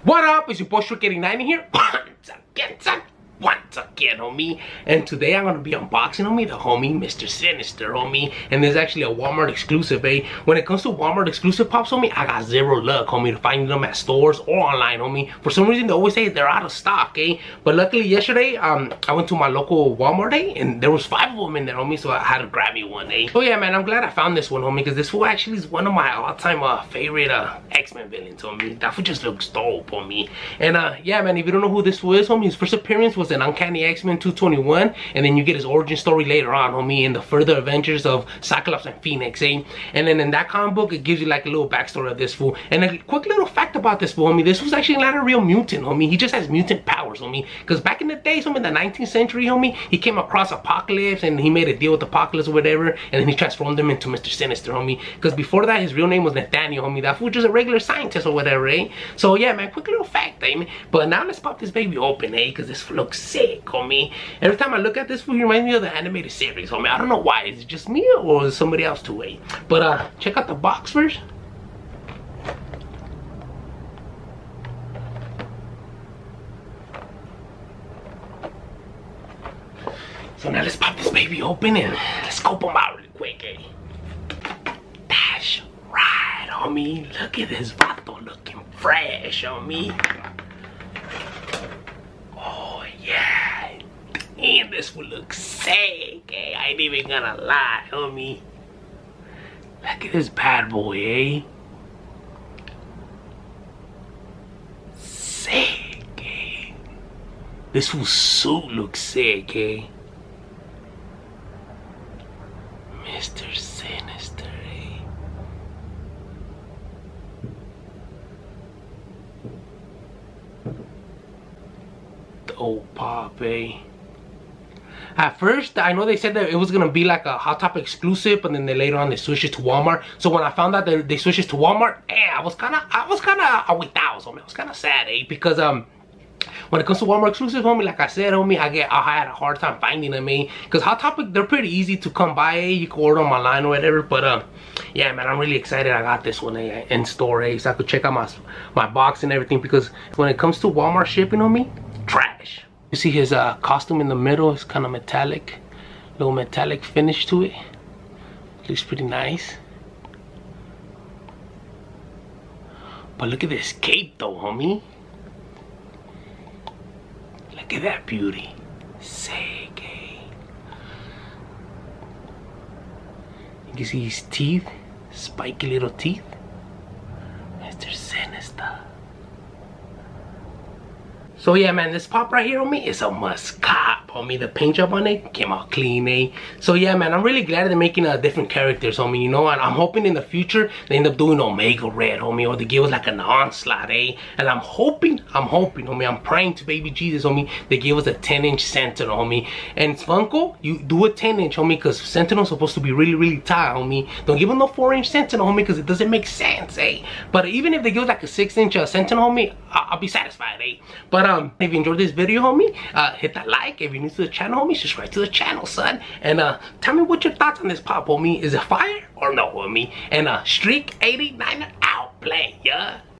What up? It's your boy Strick89 here. Once again, homie. And today I'm gonna be unboxing, homie, the homie Mr. Sinister, homie. And there's actually a Walmart exclusive, eh? When it comes to Walmart exclusive pops, homie, I got zero luck, homie, to find them at stores or online, homie. For some reason, they always say they're out of stock, eh? But luckily, yesterday, I went to my local Walmart, eh? And there was 5 of them in there, homie, so I had to grab me one, eh? So yeah, man, I'm glad I found this one, homie, because this fool actually is one of my all-time favorite X-Men villains, homie. That fool just looks dope, homie. And yeah, man, if you don't know who this fool is, homie, his first appearance was an Uncanny X-Men 221, and then you get his origin story later on, homie, in the further adventures of Cyclops and Phoenix, eh? And then in that comic book, it gives you like a little backstory of this fool. And a quick little fact about this fool, homie, this was actually not a real mutant, homie. He just has mutant powers, homie. Because back in the days, homie, in the 19th century, homie, he came across Apocalypse, and he made a deal with Apocalypse or whatever, and then he transformed him into Mr. Sinister, homie. Because before that, his real name was Nathaniel, homie. That fool was just a regular scientist or whatever, eh? So yeah, man, quick little fact, eh? But now let's pop this baby open, eh? Because this fool looks sick, homie. Every time I look at this fool, he reminds me of the animated series, homie. I don't know why. Is it just me or is it somebody else too, eh? But check out the box first. So now let's pop this baby open and let's scope him out really quick, eh? That's right, homie. Look at this vato looking fresh, homie. Oh, yeah. Damn, this will look sick, eh? I ain't even gonna lie, homie. Look at this bad boy, eh? Sick, eh? This fool's suit looks sick, eh? Mr. Sinister, eh? Dope pop, eh? At first, I know they said that it was gonna be like a Hot Topic exclusive, but then later on they switched it to Walmart. So when I found out that they switched it to Walmart, I was kind of with out, homie. I was kind of sad, eh? Because when it comes to Walmart exclusive, homie, like I said, homie, I had a hard time finding them, eh? Because Hot Topic, they're pretty easy to come by, eh? You can order them online or whatever. But yeah, man, I'm really excited I got this one, eh, in store, eh? So I could check out my box and everything. Because when it comes to Walmart shipping, homie, trash. You see his costume in the middle, it's kind of metallic, little metallic finish to it. Looks pretty nice. But look at this cape though, homie. Look at that beauty. Sick, eh? You can see his teeth, spiky little teeth. Mr. Sinister. So yeah, man, this pop right here, homie, is a must cop, homie. The paint job on it came out clean, eh? So yeah, man, I'm really glad they're making different characters, homie, you know, and I'm hoping in the future they end up doing Omega Red, homie, or they give us like an Onslaught, eh? And I'm hoping, homie, I'm praying to baby Jesus, homie, they give us a 10-inch Sentinel, homie. And Funko, you do a 10-inch, homie, because Sentinel's supposed to be really, really tall, homie. Don't give them no 4-inch Sentinel, homie, because it doesn't make sense, eh? But even if they give us like a 6-inch Sentinel, homie, I'll be satisfied, eh? But if you enjoyed this video, homie, hit that like. If you're new to the channel, homie, subscribe to the channel, son. And tell me what your thoughts on this pop, homie. Is it fire or no, homie? And Streak89 out, play, yeah.